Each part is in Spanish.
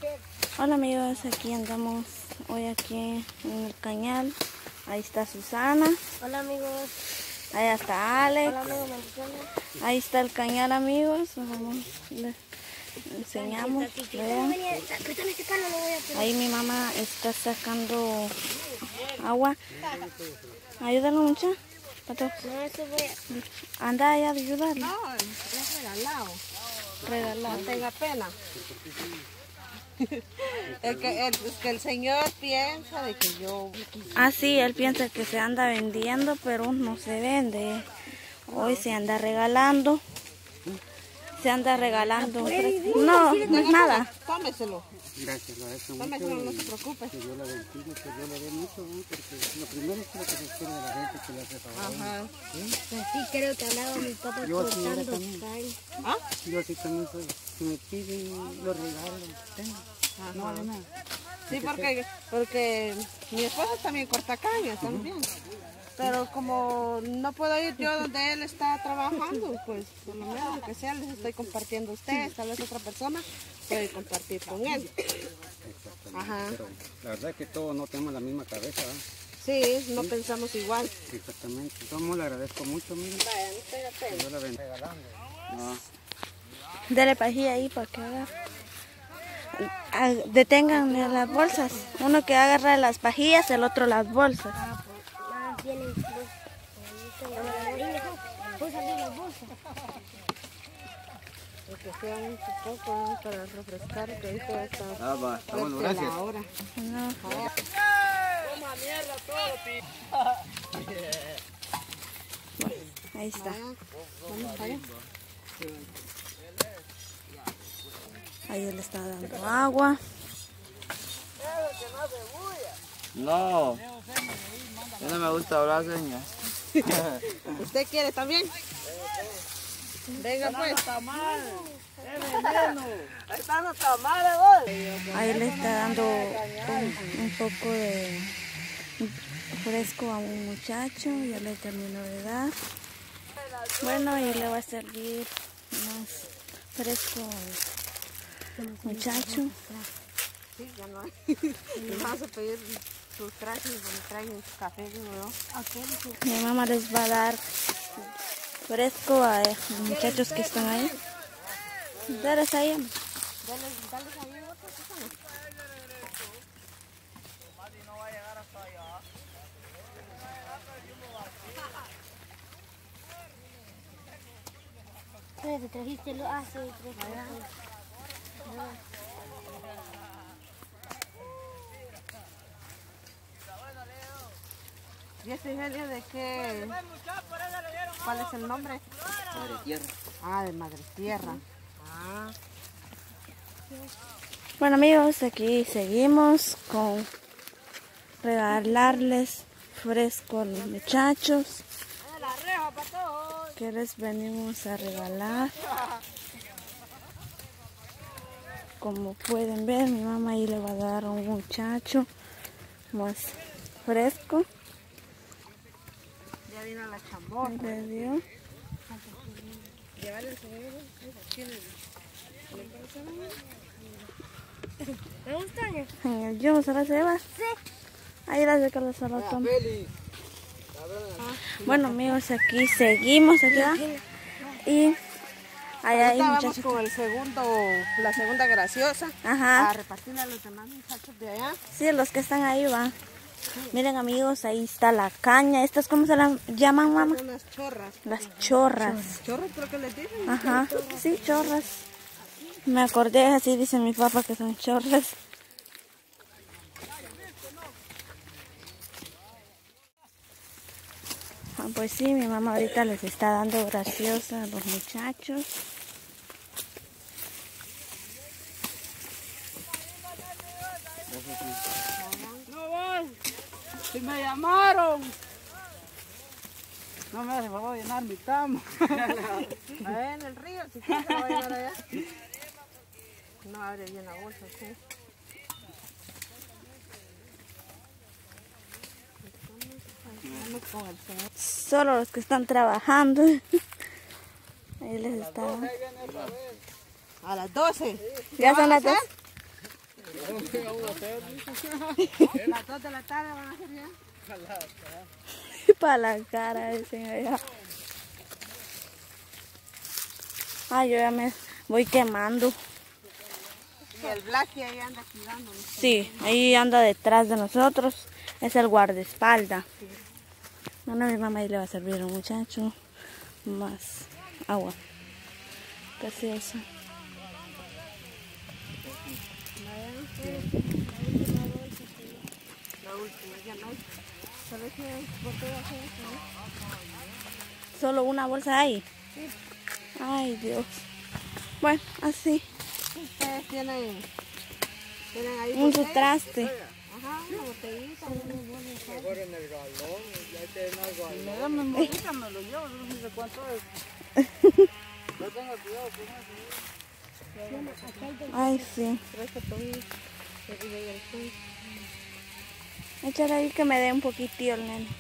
Hola amigos, aquí andamos hoy aquí en el cañal. Ahí está Susana. Hola amigos. Allá está Alex. Hola amigos, bendiciones. Ahí está el cañal amigos. Vamos, les enseñamos. Vean. Ahí mi mamá está sacando agua. Ayúdalo mucha. Pato. No, eso voy a... Anda allá de ayudarle. No, es regalado. Regalado. No tenga pena. Es que el Señor piensa de que yo... Ah, sí, él piensa que se anda vendiendo, pero no se vende. Hoy se anda regalando. Se anda regalando. No, no es nada. Tómeselo. Gracias, lo agradezco mucho. Tómeselo, no se preocupe. Que Dios la bendiga, que Dios le dé mucho, ¿no? Porque lo primero es lo que se espera de la gente que le hace favor. Ajá. ¿Sí? Sí, creo que hablaba mi papá Yo sí, cortando también. calle. ¿Ah? Yo así también soy. Si me piden los regalos, tengo. No vale nada. Sí, porque mi esposo también corta caña también. Pero como no puedo ir yo donde él está trabajando, pues por lo menos lo que sea les estoy compartiendo a ustedes, tal vez otra persona puede compartir con él. Exactamente. Ajá. Pero la verdad es que todos no tenemos la misma cabeza, ¿verdad? Sí, no pensamos igual. Exactamente. Entonces le agradezco mucho, mire. Vaya, no tenga Que pena. Dios la bendiga. No. Dele pajilla ahí para que haga. Detengan las bolsas. Uno que agarra las pajillas, el otro las bolsas. Vienen pues abrir las bolsas. Que sea un poco para refrescar, que ahorita está Va. Bueno, fuerte gracias. la hora. No. Ahí está. Vamos allá. Ahí él está dando agua. No, yo no me gusta hablar señas. ¿Usted quiere también? Venga pues. Ahí le está dando un poco de fresco a un muchacho. Ya le terminó de dar. Bueno, y le va a servir más fresco al muchacho. Sí, ya no hay. Les vas a pedir sus trajes y traen su café, ¿no? Mi mamá les va a dar fresco a los muchachos que están ahí. Dales ahí. Dale ahí otra persona. ¿Te trajiste lo hace? ¿Y este Ingenio de qué? ¿Cuál es el nombre? Madre tierra. Ah, de Madre Tierra. Ah. Bueno amigos, aquí seguimos con regalarles fresco a los muchachos que les venimos a regalar. Como pueden ver, mi mamá ahí le va a dar a un muchacho más fresco. Ya vino la chambón. Le dio. Llevarle el señor. ¿Me gusta? En el yo se las lleva. Sí. Ahí las de que las toma. Bueno amigos, aquí seguimos allá. Y allá hay Ahorita vamos muchachos. con la segunda graciosa. Ajá. A repartirle a los demás muchachos de allá. Sí, los que están ahí van. Miren amigos, ahí está la caña. ¿Estas cómo se las llaman, mamá? Son unas chorras. Las chorras. ¿Chorras creo que les dicen? Ajá, sí, chorras. Me acordé, así dice mi papá que son chorras. Ah, pues sí, mi mamá ahorita les está dando graciosa a los muchachos. No voy. Si me llamaron. No me voy a llenar mi cama. Allá en el río, si quieres lo voy a llevar allá. No abre bien la bolsa, ¿sí? Solo los que están trabajando. Ahí les está. A las 12. ¿Ya son las 2? Las 2 de la tarde van a ser ya. Para la cara, dicen allá. Ay, yo ya me voy quemando. Y el Blacky ahí anda cuidándonos. Sí, ahí anda detrás de nosotros. Es el guardaespaldas. Bueno, mi mamá ahí le va a servir a un muchacho más agua. Casi eso. La última, ya no hay. ¿Sabes qué botella es eso? ¿Solo una bolsa hay? Sí. Ay, Dios. Bueno, así. Ustedes tienen ahí Un botella. traste. Ajá, una botellita. Mejor en el galón, ya tienen algo ahí. Me dan memorita, me lo llevo, no sé cuánto es. No tenga cuidado con eso. Ay, sí. Échale ahí que me dé un poquitillo el nene.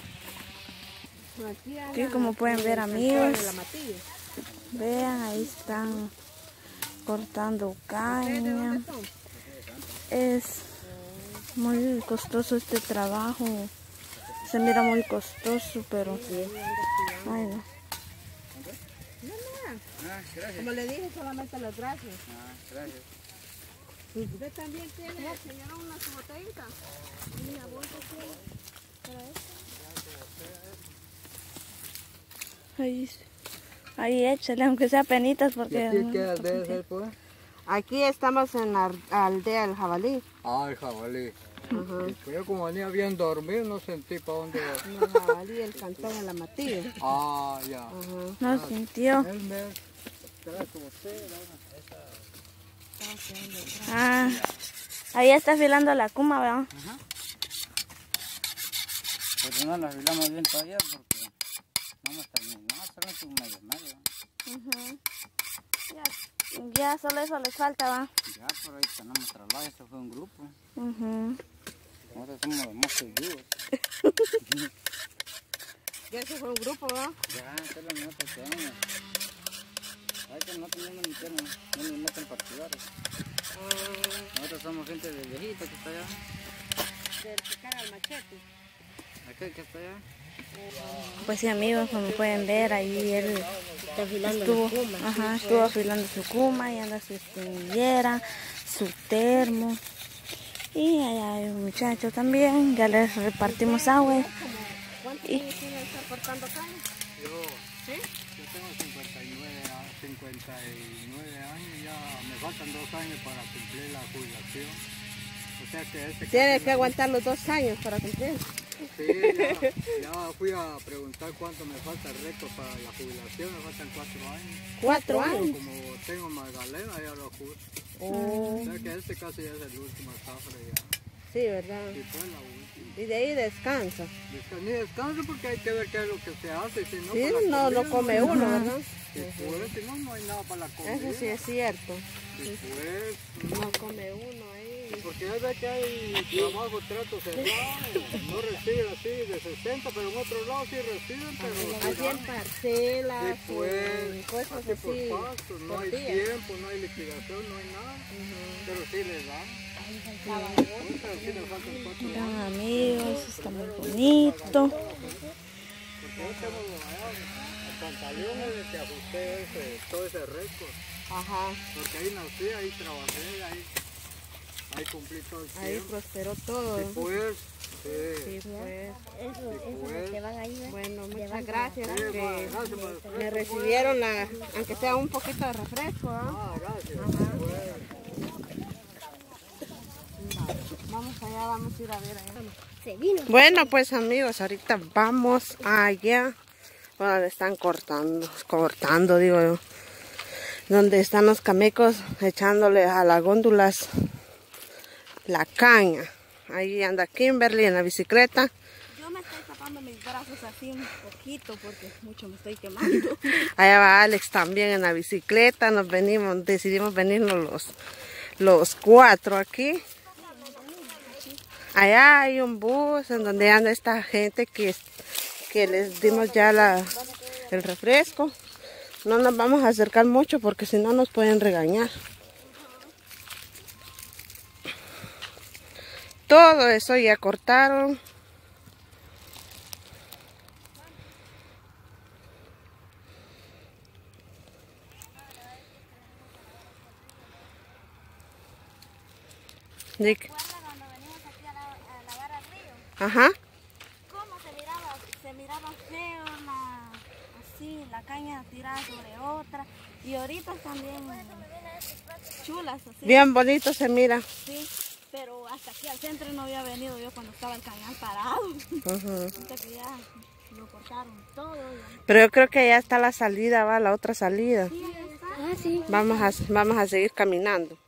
Aquí como pueden ver, amigos, vean, ahí están cortando caña. Es muy costoso este trabajo. Se mira muy costoso, pero ay, no. Como le dije, solamente las gracias. Gracias. ¿Usted también tiene, señora, una su botellita? Una bolsa para eso. Ahí échale, aunque sea penitas, ¿Y porque... aquí qué aldea es el pues? Aquí estamos en la aldea del Jabalí. Ah, el jabalí. Yo como venía bien dormido, no sentí para dónde iba. El Jabalí, el cantón de la Matilla. Ah, ya. No sintió. El mes. Trae como usted, Ah, ahí está afilando la cuma, ¿verdad? Pues no la afilamos bien todavía porque no hemos terminado. Solamente un medio. Ya solo eso les falta, ¿va? Ya por ahí tenemos traslado, este fue un grupo. Nosotros somos los más seguidos. Ya se fue un grupo, ¿va? Ya, solo nosotros quedamos. Hay que nosotros no nos metemos, no nos meten partidarios. Nosotros somos gente de viejito que está allá. Del que caga el machete. Aquel que está allá. Pues sí, amigos, como pueden ver, ahí él estuvo afilando su cuma y anda su espinillera, su termo. Y allá hay un muchacho también, ya les repartimos agua. ¿Cuántos años tiene estar cortando caña? Yo tengo 59 años, ya me faltan 2 años para cumplir la jubilación. O sea que Tiene que aguantar los 2 años para cumplir. Sí, ya fui a preguntar cuánto me falta el récord para la jubilación, me faltan 4 años. 4 años. Pero como tengo Magdalena, ya lo ajusto. O sea que este casi ya es el último zafra ya. Sí, ¿verdad? Sí, fue la última. Y de ahí descansa. Ni descanso porque hay que ver qué es lo que se hace, si no, Sí, para la no comida, come uno, ¿verdad? Después, si no, no hay nada para la comida. Eso sí es cierto. Después, No come uno ahí. porque ya ve que hay trabajo, trato cerrado, no reciben así de 60, pero en otros lados sí reciben, pero Así en parcelas, después, en cosas así por así. paso, no hay días. tiempo, no hay liquidación, no hay nada, pero sí les dan. Pero sí les faltan 4 años. Vean, amigos, está muy bonito. Porque yo tengo el pantalón es el que ajusté todo ese récord. Ajá. Porque ahí nací, ahí trabajé, ahí cumplí todo el tiempo. Ahí prosperó todo. Sí, pues. Sí, pues. Pues. Bueno, muchas gracias Sí, que gracias por el refresco, me recibieron, aunque sea un poquito de refresco. ¿Ah? gracias. Vamos allá, vamos a ir a ver allá. Bueno, pues amigos, ahorita vamos allá donde están cortando, digo yo, donde están los camecos echándole a las góndolas la caña. Ahí anda Kimberly en la bicicleta. Yo me estoy tapando mis brazos así un poquito porque mucho me estoy quemando. Allá va Alex también en la bicicleta. Decidimos venirnos los 4 aquí. Allá hay un bus en donde anda esta gente que les dimos ya el refresco. No nos vamos a acercar mucho porque si no nos pueden regañar. todo eso ya cortaron. Nick. ¿Recuerda cuando venimos aquí a lavar al río? Ajá. ¿Cómo se miraba feo así, la caña tirada sobre otra? Y ahorita también chulas así. Bien bonito se mira. Sí, pero hasta aquí al centro no había venido yo cuando estaba el cañal parado. Ahorita que ya lo cortaron todo. Pero yo creo que ya está la salida, va la otra salida. Sí, ahí está. Vamos a seguir caminando.